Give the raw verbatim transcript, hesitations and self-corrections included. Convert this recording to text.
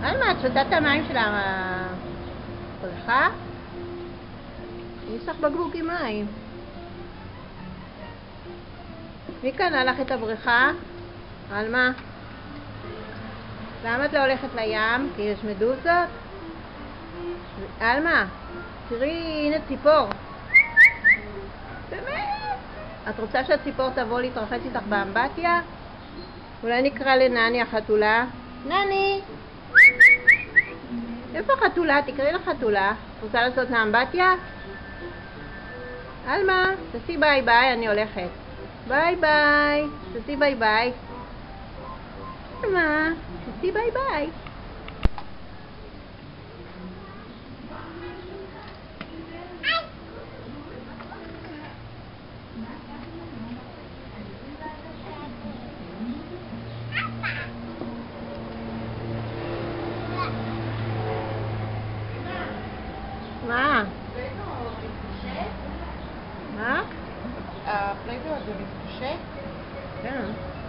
אלמה, את שותה את המים של הבריכה? יש לך בקבוק עם מים. מי קנה לך את הבריכה? אלמה? למה את לא הולכת לים? כי יש מדוזות? אלמה, תראי, הנה ציפור. באמת? את רוצה שהציפור תבוא להתרחץ איתך באמבטיה? אולי נקרא לנני החתולה? נני! איפה חתולה? תקראי לחתולה. את רוצה לעשות לאמבטיה? אלמה, תעשי ביי ביי, אני הולכת. ביי ביי. תעשי ביי ביי. אלמה, תעשי ביי ביי. מה? מה? הפלייבו הזה מתפשט? כן.